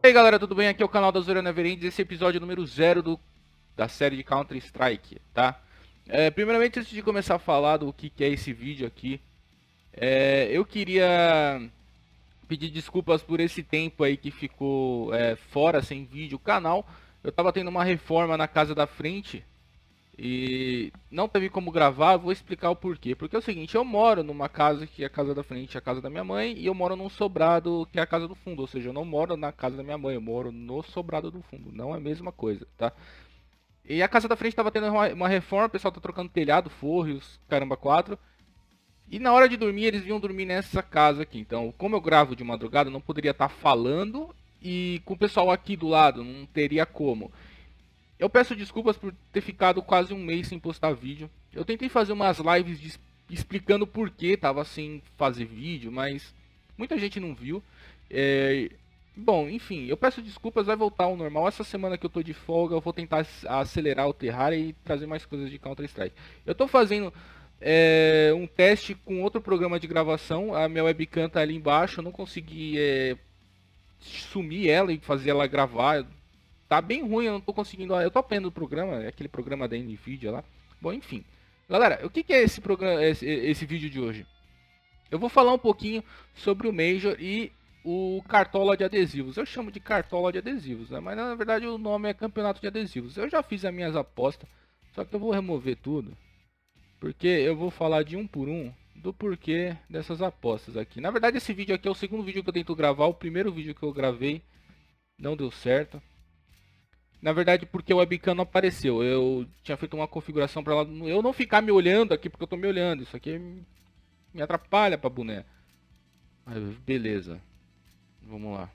E aí galera, tudo bem? Aqui é o canal da Zoeira Neverends, esse é o episódio número 0 da série de Counter Strike, tá? Primeiramente, antes de começar a falar do que é esse vídeo aqui, eu queria pedir desculpas por esse tempo aí que ficou fora, sem vídeo, o canal. Eu tava tendo uma reforma na casa da frente e não teve como gravar. Vou explicar o porquê. Porque é o seguinte, eu moro numa casa que é a casa da frente, a casa da minha mãe, e eu moro num sobrado que é a casa do fundo. Ou seja, eu não moro na casa da minha mãe, eu moro no sobrado do fundo. Não é a mesma coisa, tá? E a casa da frente tava tendo uma reforma, o pessoal tá trocando telhado, forro e os caramba quatro. E na hora de dormir, eles vinham dormir nessa casa aqui. Então, como eu gravo de madrugada, eu não poderia estar falando, e com o pessoal aqui do lado, não teria como. Eu peço desculpas por ter ficado quase um mês sem postar vídeo. Eu tentei fazer umas lives explicando por que tava sem fazer vídeo, mas muita gente não viu. Bom, enfim, eu peço desculpas, vai voltar ao normal. Essa semana que eu tô de folga, eu vou tentar acelerar o Terraria e trazer mais coisas de Counter Strike. Eu tô fazendo um teste com outro programa de gravação. A minha webcam tá ali embaixo, eu não consegui sumir ela e fazer ela gravar. Tá bem ruim, eu não tô conseguindo. Eu tô aprendendo o programa, aquele programa da Nvidia lá. Bom, enfim. Galera, o que é esse programa, esse vídeo de hoje? Eu vou falar um pouquinho sobre o Major e o Cartola de adesivos. Eu chamo de Cartola de adesivos, né? Mas na verdade o nome é Campeonato de Adesivos. Eu já fiz as minhas apostas, só que eu vou remover tudo, porque eu vou falar de um por um do porquê dessas apostas aqui. Na verdade esse vídeo aqui é o segundo vídeo que eu tento gravar. O primeiro vídeo que eu gravei não deu certo. Na verdade, porque o webcam não apareceu. Eu tinha feito uma configuração para eu não ficar me olhando aqui, porque eu tô me olhando. Isso aqui me atrapalha pra boné. Mas beleza. Vamos lá.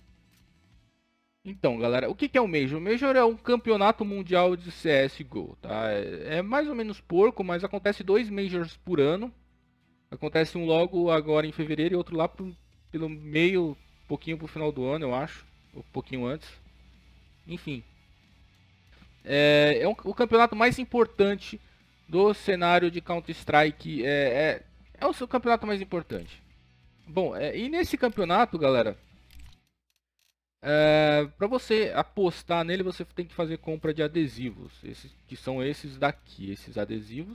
Então, galera, o que é o Major? O Major é um campeonato mundial de CSGO, tá? É mais ou menos porco, mas acontece 2 Majors por ano. Acontece um logo agora em fevereiro e outro lá pelo meio, pouquinho pro final do ano, eu acho. Ou um pouquinho antes. Enfim. O campeonato mais importante do cenário de Counter-Strike. É o seu campeonato mais importante. Bom, e nesse campeonato, galera, para você apostar nele, você tem que fazer compra de adesivos. Esses, que são esses daqui, esses adesivos.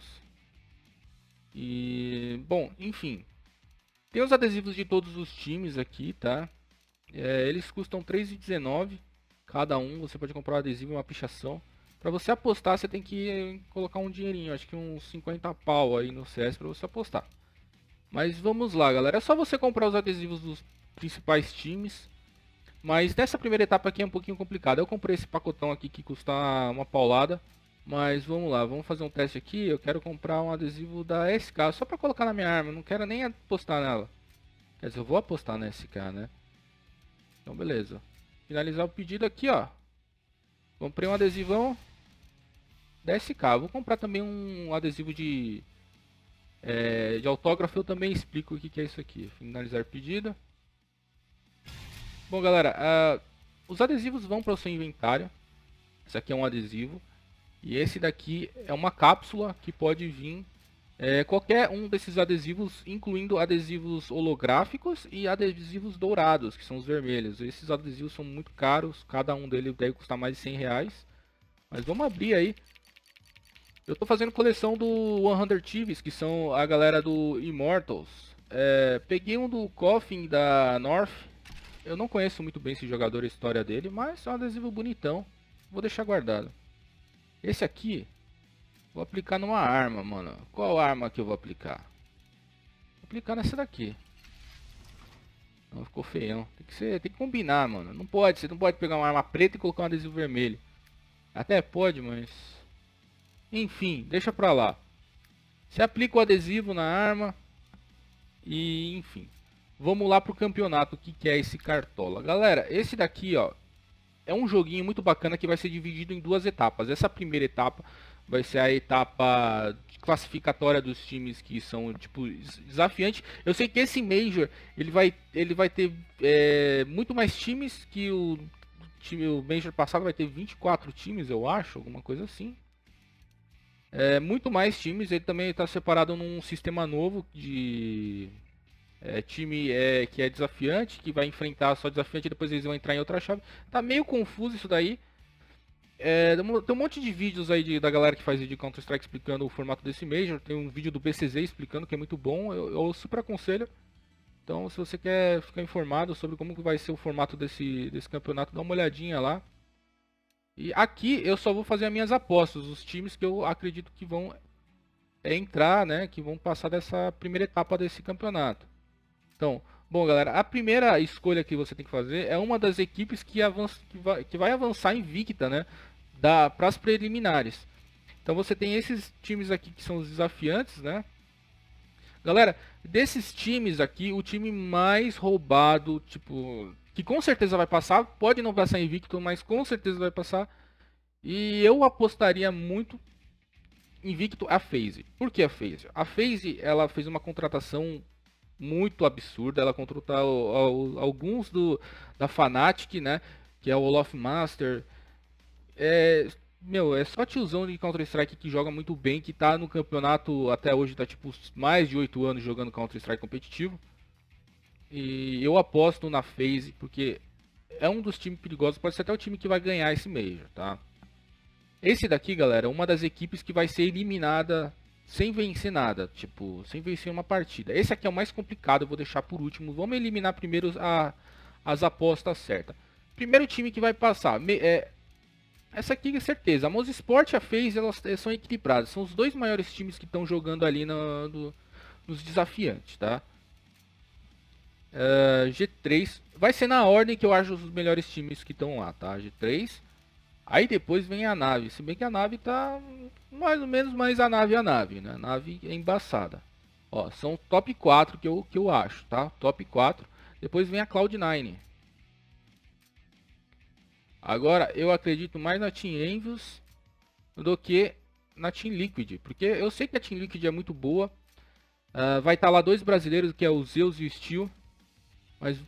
E, bom, enfim. Tem os adesivos de todos os times aqui, tá? Eles custam R$3,19 cada um. Você pode comprar um adesivo e uma pichação. Pra você apostar, você tem que colocar um dinheirinho, acho que uns 50 pau aí no CS pra você apostar. Mas vamos lá, galera. É só você comprar os adesivos dos principais times. Mas nessa primeira etapa aqui é um pouquinho complicado. Eu comprei esse pacotão aqui que custa uma paulada. Mas vamos lá, vamos fazer um teste aqui. Eu quero comprar um adesivo da SK só pra colocar na minha arma. Eu não quero nem apostar nela. Quer dizer, eu vou apostar na SK, né? Então beleza. Finalizar o pedido aqui, ó. Comprei um adesivão da SK. Vou comprar também um adesivo de autógrafo. Eu também explico o que é isso aqui. Finalizar pedido. Bom, galera, os adesivos vão para o seu inventário. Esse aqui é um adesivo. E esse daqui é uma cápsula que pode vir qualquer um desses adesivos, incluindo adesivos holográficos e adesivos dourados, que são os vermelhos. Esses adesivos são muito caros. Cada um deles deve custar mais de R$100. Mas vamos abrir aí. Eu tô fazendo coleção do 100 Thieves, que são a galera do Immortals. Peguei um do Coffin da North. Eu não conheço muito bem esse jogador, a história dele, mas é um adesivo bonitão. Vou deixar guardado. Esse aqui, vou aplicar numa arma, mano. Qual arma que eu vou aplicar? Vou aplicar nessa daqui. Não, ficou feião. Tem que combinar, mano. Não pode, você não pode pegar uma arma preta e colocar um adesivo vermelho. Até pode, mas... enfim, deixa pra lá. Você aplica o adesivo na arma. E enfim. Vamos lá pro campeonato. O que é esse Cartola? Galera, esse daqui, ó, é um joguinho muito bacana que vai ser dividido em 2 etapas. Essa primeira etapa vai ser a etapa classificatória dos times que são tipo desafiante. Eu sei que esse Major ele vai ter muito mais times que o Major passado. Vai ter 24 times, eu acho, alguma coisa assim. Muito mais times. Ele também está separado num sistema novo de time que é desafiante, que vai enfrentar só desafiante e depois eles vão entrar em outra chave. Tá meio confuso isso daí. Tem um monte de vídeos aí da galera que faz vídeo de Counter-Strike explicando o formato desse Major. Tem um vídeo do BCZ explicando que é muito bom, eu super aconselho. Então, se você quer ficar informado sobre como que vai ser o formato desse campeonato, dá uma olhadinha lá. E aqui eu só vou fazer as minhas apostas, os times que eu acredito que vão entrar, né, que vão passar dessa primeira etapa desse campeonato. Então, bom galera, a primeira escolha que você tem que fazer é uma das equipes que vai avançar invicta, né, para as preliminares. Então você tem esses times aqui que são os desafiantes, né. Galera, desses times aqui, o time mais roubado, tipo, que com certeza vai passar, pode não passar invicto, mas com certeza vai passar. E eu apostaria muito invicto a FaZe. Por que a FaZe? A FaZe, ela fez uma contratação muito absurda, ela contratou alguns da Fnatic, né, que é o Olaf Master. Meu, é só tiozão de Counter-Strike que joga muito bem, que tá no campeonato até hoje, tá tipo mais de 8 anos jogando Counter-Strike competitivo. E eu aposto na FaZe, porque é um dos times perigosos, pode ser até o time que vai ganhar esse Major, tá? Esse daqui, galera, é uma das equipes que vai ser eliminada sem vencer nada, tipo, sem vencer uma partida. Esse aqui é o mais complicado, eu vou deixar por último. Vamos eliminar primeiro as apostas certas. Primeiro time que vai passar, essa aqui é certeza. A Mosport e a FaZe, elas são equilibradas. São os dois maiores times que estão jogando ali nos desafiantes, tá? G3 vai ser na ordem que eu acho os melhores times que estão lá, tá? G3. Aí depois vem a nave. Se bem que a nave tá mais ou menos, mais a nave, né? A nave é embaçada. Ó, são top 4 que eu acho, tá? Top 4. Depois vem a Cloud9. Agora, eu acredito mais na Team Envious do que na Team Liquid. Porque eu sei que a Team Liquid é muito boa. Vai estar lá dois brasileiros, que é o Zeus e o Steel. Mas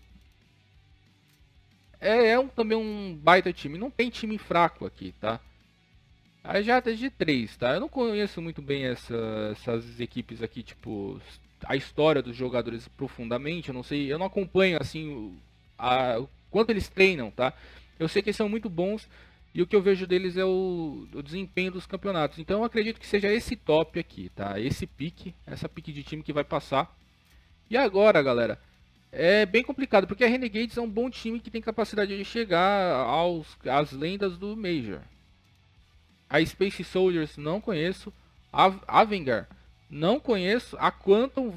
também um baita time. Não tem time fraco aqui, tá? Aí já tá de 3, tá? Eu não conheço muito bem essas equipes aqui, tipo, a história dos jogadores profundamente. Eu não sei, eu não acompanho assim o quanto eles treinam, tá? Eu sei que eles são muito bons e o que eu vejo deles é o desempenho dos campeonatos. Então eu acredito que seja esse top aqui, tá? Esse pique, essa pique de time que vai passar. E agora, galera, é bem complicado, porque a Renegades é um bom time que tem capacidade de chegar às lendas do Major. A Space Soldiers não conheço. A Avengar não conheço. A Quantum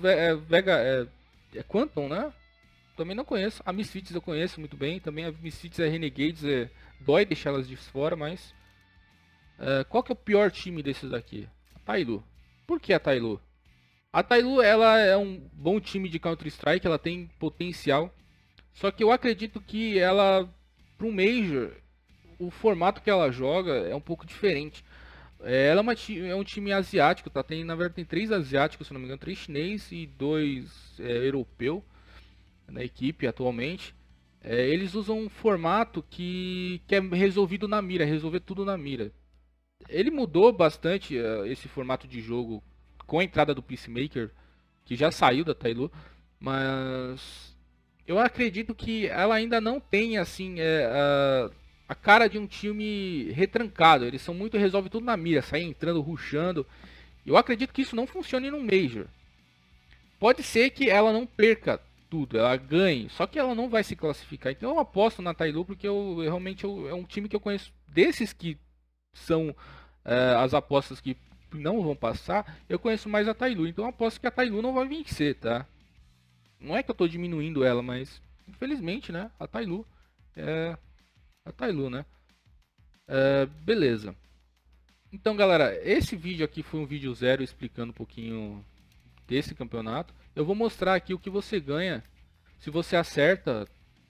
Quantum, né? Também não conheço. A Misfits eu conheço muito bem. Também a Misfits e a Renegades dói deixar elas de fora, mas qual que é o pior time desses daqui? A Tailu. Por que a Tailu? A Tailu, ela é um bom time de Counter-Strike, ela tem potencial. Só que eu acredito que ela, para um Major, o formato que ela joga é um pouco diferente. Ela é um time asiático, tá? Na verdade tem 3 asiáticos, se não me engano, 3 chineses e 2 europeus na equipe atualmente. Eles usam um formato que é resolvido na mira, resolver tudo na mira. Ele mudou bastante esse formato de jogo com a entrada do Peacemaker, que já saiu da Tailu, mas eu acredito que ela ainda não tem assim a cara de um time retrancado. Eles são muito, resolve tudo na mira, saem entrando, rushando. Eu acredito que isso não funcione no Major. Pode ser que ela não perca tudo, ela ganhe, só que ela não vai se classificar. Então eu aposto na Tailu, porque eu realmente é um time que eu conheço desses que são as apostas que não vão passar. Eu conheço mais a Tailu, então eu aposto que a Tailu não vai vencer, tá? Não é que eu tô diminuindo ela, mas infelizmente, né, a Tailu né? Beleza. Então, galera, esse vídeo aqui foi um vídeo 0 explicando um pouquinho desse campeonato. Eu vou mostrar aqui o que você ganha se você acerta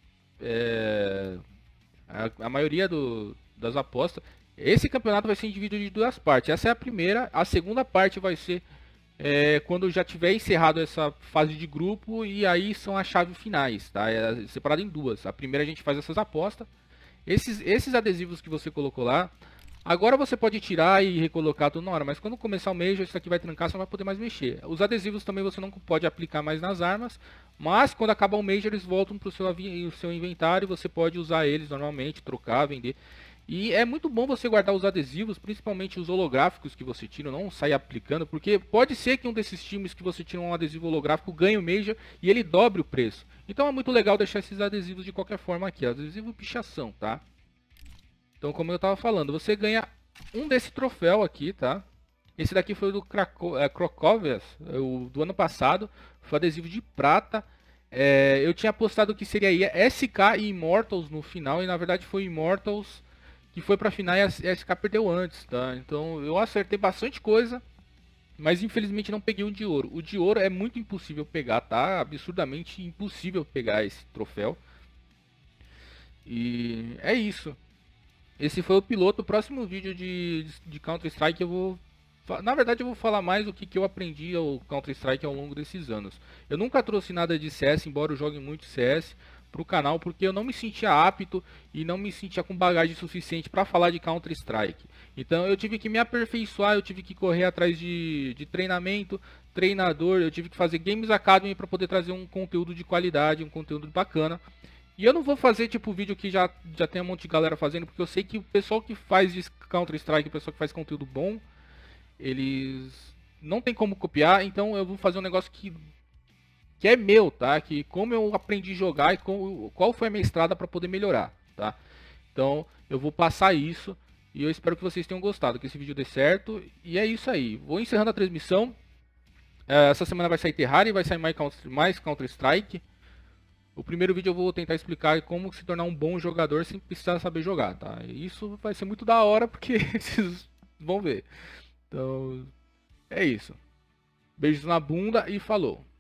a maioria das apostas. Esse campeonato vai ser dividido de 2 partes. Essa é a primeira. A segunda parte vai ser quando já tiver encerrado essa fase de grupo, e aí são as chaves finais, tá? É separado em 2. A primeira a gente faz essas apostas. Esses adesivos que você colocou lá, Agora você pode tirar e recolocar tudo na hora, mas quando começar o Major, isso aqui vai trancar, você não vai poder mais mexer. Os adesivos também você não pode aplicar mais nas armas, mas quando acabar o Major, eles voltam para o seu inventário, você pode usar eles normalmente, trocar, vender. E é muito bom você guardar os adesivos, principalmente os holográficos que você tira, não sair aplicando, porque pode ser que um desses times que você tira um adesivo holográfico ganhe o Major e ele dobre o preço. Então é muito legal deixar esses adesivos de qualquer forma aqui, adesivo pichação, tá? Então, como eu estava falando, você ganha um desse troféu aqui, tá? Esse daqui foi do Krokovias, do ano passado. Foi adesivo de prata. Eu tinha apostado que seria SK e Immortals no final. E na verdade foi Immortals que foi pra final e a SK perdeu antes, tá? Então eu acertei bastante coisa. Mas infelizmente não peguei o de ouro. O de ouro é muito impossível pegar, tá? Absurdamente impossível pegar esse troféu. E é isso. Esse foi o piloto. O próximo vídeo de Counter-Strike eu vou... Na verdade eu vou falar mais o que eu aprendi ao Counter-Strike ao longo desses anos. Eu nunca trouxe nada de CS, embora eu jogue muito CS, para o canal, porque eu não me sentia apto e não me sentia com bagagem suficiente para falar de Counter-Strike. Então eu tive que me aperfeiçoar, eu tive que correr atrás de treinamento, treinador, eu tive que fazer Games Academy para poder trazer um conteúdo de qualidade, um conteúdo bacana. E eu não vou fazer tipo vídeo que já tem um monte de galera fazendo, porque eu sei que o pessoal que faz de Counter-Strike, o pessoal que faz conteúdo bom, eles não tem como copiar, então eu vou fazer um negócio que é meu, tá? Que como eu aprendi a jogar e qual foi a minha estrada para poder melhorar, tá? Então eu vou passar isso e eu espero que vocês tenham gostado, que esse vídeo dê certo. E é isso aí, vou encerrando a transmissão. Essa semana vai sair Terraria e vai sair mais Counter-Strike. O primeiro vídeo eu vou tentar explicar como se tornar um bom jogador sem precisar saber jogar, tá? Isso vai ser muito da hora porque vocês vão ver. Então, é isso. Beijos na bunda e falou.